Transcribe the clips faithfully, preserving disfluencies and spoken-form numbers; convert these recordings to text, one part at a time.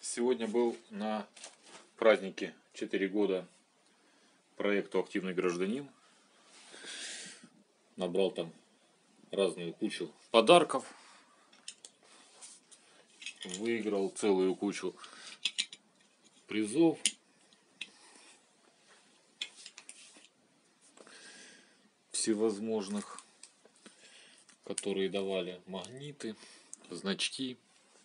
Сегодня был на празднике четыре года проекту «Активный гражданин». Набрал там разную кучу подарков. Выиграл целую кучу призов. Всевозможных, которые давали магниты, значки.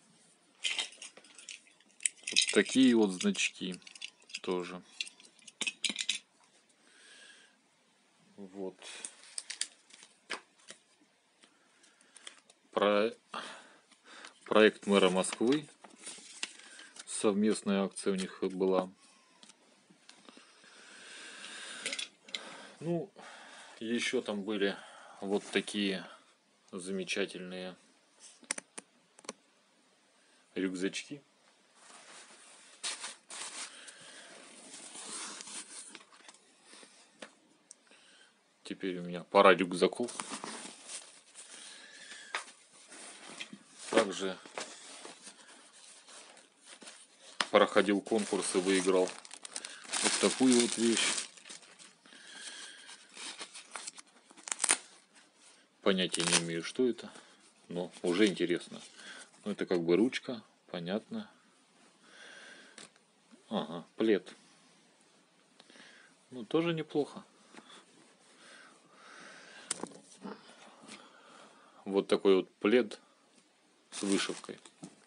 Вот такие вот значки тоже. Вот. Про... Проект мэра Москвы. Совместная акция у них была. Ну, еще там были вот такие замечательные рюкзачки. Теперь у меня пара рюкзаков. Также проходил конкурс и выиграл вот такую вот вещь. Понятия не имею, что это, но уже интересно. Ну, это как бы ручка, понятно. Ага, плед. Ну, тоже неплохо. Вот такой вот плед с вышивкой.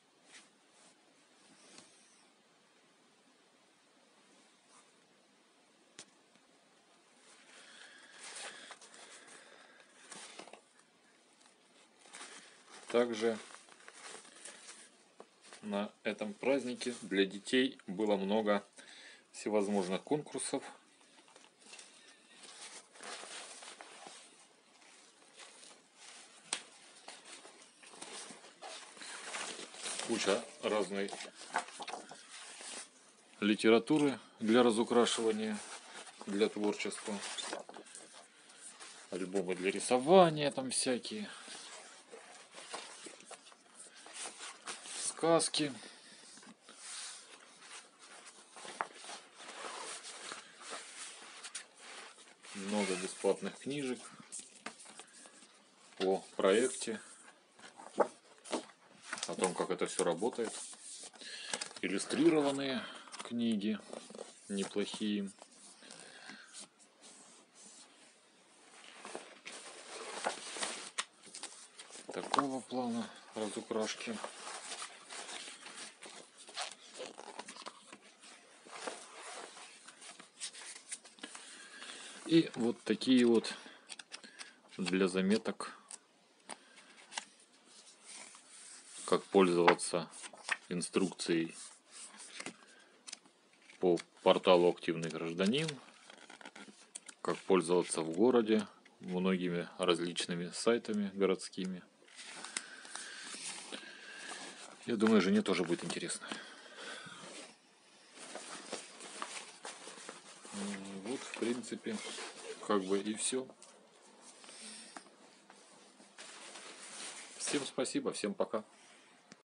Также на этом празднике для детей было много всевозможных конкурсов. Куча разной литературы для разукрашивания, для творчества. Альбомы для рисования там всякие. Сказки. Много бесплатных книжек о проекте, о том, как это все работает. Иллюстрированные книги неплохие. Такого плана разукрашки. И вот такие вот для заметок, как пользоваться инструкцией по порталу «Активный гражданин», как пользоваться в городе многими различными сайтами городскими. Я думаю, жене тоже будет интересно. Вот, в принципе, как бы и все. Всем спасибо, всем пока.